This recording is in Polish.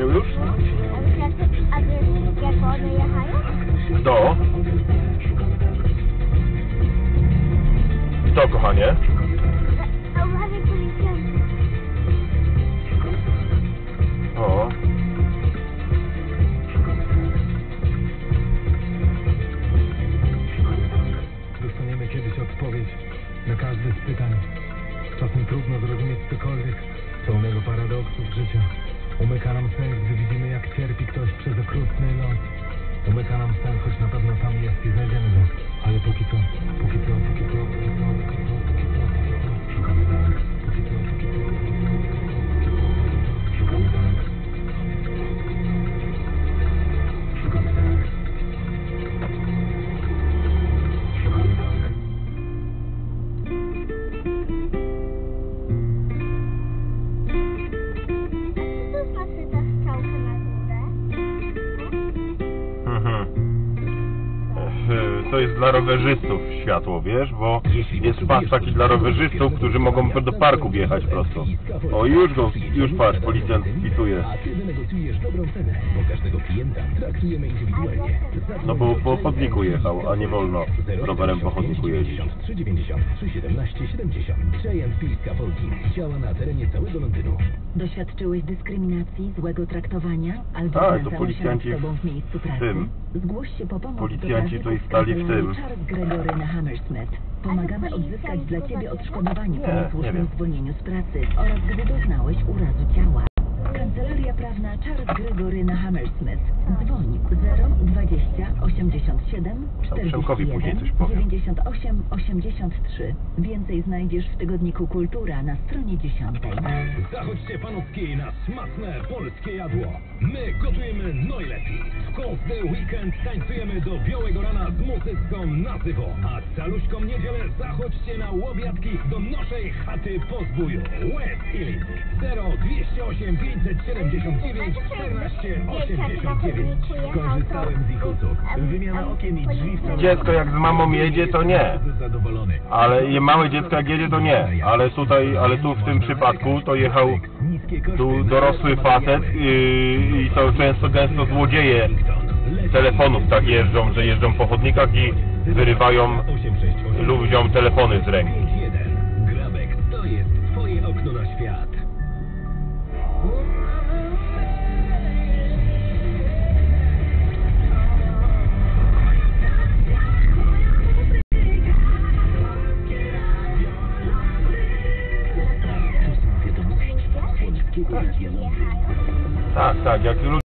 wziął już? A wiesz, jak one jechają? Kto? Kto, kochanie? A uważaj, policjanci. O. Dostaniemy kiedyś odpowiedź na każde z pytań. Czasem trudno zrozumieć cokolwiek, pełnego paradoksów życia. Umyka nam sen, gdy widzimy, jak cierpi ktoś przez okrutny los. Umyka nam sen, choć na pewno tam jest i znajdziemy go. Ale póki co, szukamy dalej. Szukamy dalej. Szukamy dalej. Szukamy dalej. A co to znaczy ta strzałka na górę? To jest dla rowerzystów światło, wiesz, bo jest pas taki dla rowerzystów, którzy mogą do parku wjechać prosto. O, już patrz, policjant spisuje. A kiedy negocjujesz dobrą cenę, bo każdego klienta traktujemy indywidualnie. No bo po chodniku jechał, a nie wolno rowerem po chodniku jeździć. 393 17 70. Giant Peak Scaffolding działa na terenie całego Londynu. Doświadczyłeś dyskryminacji, złego traktowania, albo to znęcano się policjanci nad tobą w miejscu pracy? tym. Zgłoś się po pomoc Policjanci do to i stali w tym. Charles Gregory na Hammersmith. Pomagamy odzyskać dla ciebie odszkodowanie po Nie niesłusznym wiem. zwolnieniu z pracy oraz gdy doznałeś urazu ciała. Kancelaria prawna Charles Gregory na Hammersmith. Dzwoń 020 87 Przemkowi później 41 coś powiem. 98 83. Więcej znajdziesz w tygodniku Kultura na stronie 10. Zachodźcie panowskie na smaczne polskie jadło. My gotujemy najlepiej. W każdy weekend tańcujemy do białego rana z muzyką na żywo. A caluśką niedzielę zachodźcie na łobiatki do naszej chaty po zbóju. West Illing 0208 579 14 89. Korzystałem z ich usług. Wymiana okien i drzwi w całym Dziecko jak z mamą jedzie, to nie. zadowolony. Ale małe dziecko jak jedzie, to nie. Ale tu w tym przypadku to jechał tu dorosły facet i to gęsto złodzieje telefonów tak jeżdżą, że jeżdżą po chodnikach i wyrywają ludziom telefony z ręki. Grabek, to jest twoje okno na świat. Tak, jak ludzie